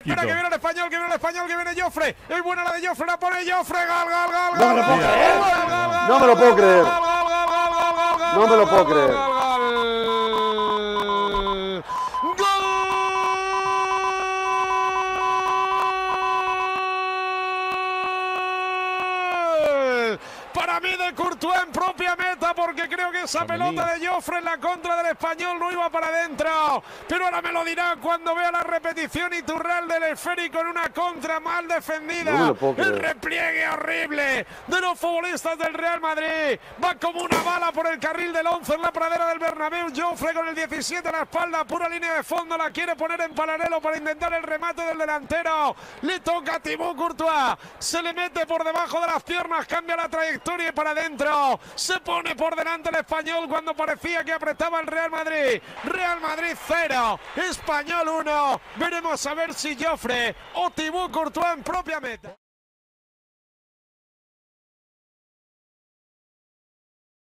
Espera, que viene el español, que viene Joffre. Es buena la de Joffre, la pone Joffre. Gol. No me lo puedo creer. No me lo puedo creer. Para mí de Courtois en propia meta, porque creo que esa pelota de Joffre en la contra del español no iba para adentro. Pero ahora me lo dirán cuando vea la repetición Iturralde del esférico en una contra mal defendida. El repliegue horrible de los futbolistas del Real Madrid. Va como una bala por el carril del 11 en la pradera del Bernabéu. Joffre con el 17 a la espalda, pura línea de fondo, la quiere poner en paralelo para intentar el remate del delantero. Le toca a Thibaut Courtois, se le mete por debajo de las piernas, cambia la trayectoria y para adentro. Se pone por delante el español cuando parecía que apretaba el Real Madrid. Real Madrid 0, Español 1. Veremos a ver si Joffre o Thibaut Courtois en propia meta.